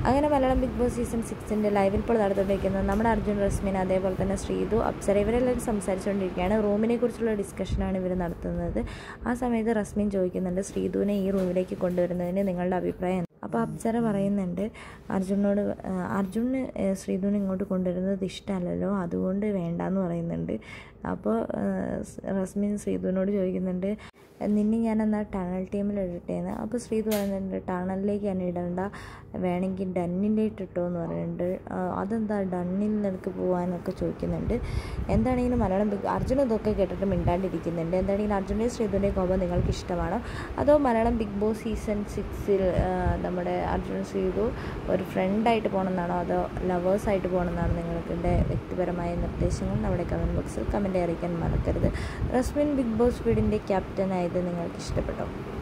അങ്ങനെ Malayalam big boss season 6 ലൈവിൽ ഇപ്പോൾ നടന്നുകൊണ്ടിരിക്കുന്നത് നമ്മുടെ അർജുൻ, റസ്മിൻ, അതേപോലെ തന്നെ ശ്രീതു, അപ്സര ഇവരെല്ലാവരും സംസാരിച്ചുകൊണ്ടിരിക്കുകയാണ്. റൂമിനെ കുറിച്ചുള്ള ഡിസ്കഷനാണ് ഇവർ നടത്തുന്നത്. ആ സമയത്ത് റസ്മിൻ ചോദിക്കുന്നുണ്ട്, ശ്രീതുവിനെ ഈ റൂമിലേക്ക് കൊണ്ടുവരുന്നതിന് നിങ്ങളുടെ അഭിപ്രായം. അപ്പോൾ അപ്സര പറയുന്നുണ്ട് അർജുന് ശ്രീതുവിനെ ഇങ്ങോട്ട് കൊണ്ടുവരുന്നത് ഇഷ്ടമല്ലല്ലോ, അതുകൊണ്ട് വേണ്ടാന്ന് പറയുന്നുണ്ട്. അപ്പോൾ റസ്മിൻ ശ്രീതുവിനോട് ചോദിക്കുന്നുണ്ട്, നിന്നെ ഞാനെന്നാൽ ടണൽ ടീമിൽ ഇടട്ടേന്ന്. അപ്പോൾ ശ്രീതു പറയുന്നുണ്ട്, ടണലിലേക്ക് ഞാൻ ഇടണ്ട, വേണമെങ്കിൽ ഡന്നിൻ്റെ ഇട്ടിട്ടോ എന്ന് പറയുന്നുണ്ട്. അതെന്താ ഡണ്ണിൽ നിനക്ക് പോകാനൊക്കെ ചോദിക്കുന്നുണ്ട്. എന്താണെങ്കിലും അർജുൻ ഇതൊക്കെ കേട്ടിട്ട് മിണ്ടാണ്ടിരിക്കുന്നുണ്ട്. എന്താണെങ്കിലും അർജുൻ്റെ ശ്രീതുവിൻ്റെ കോമ്പോ നിങ്ങൾക്ക് ഇഷ്ടമാണോ, അതോ മലയാളം ബിഗ് ബോസ് സീസൺ 6 നമ്മുടെ അർജുൻ ശ്രീതു ഒരു ഫ്രണ്ടായിട്ട് പോകണമെന്നാണോ അതോ ലവേഴ്സായിട്ട് പോകണമെന്നാണോ നിങ്ങളുടെ വ്യക്തിപരമായ നിർദ്ദേശങ്ങൾ നമ്മുടെ കമൻറ്റ് ബോക്സിൽ കമൻറ്റ് അറിയിക്കാൻ മറക്കരുത്. റസ്മിൻ ബിഗ് ബോസ് വീടിൻ്റെ ക്യാപ്റ്റനായത് നിങ്ങൾക്ക് ഇഷ്ടപ്പെട്ടോ?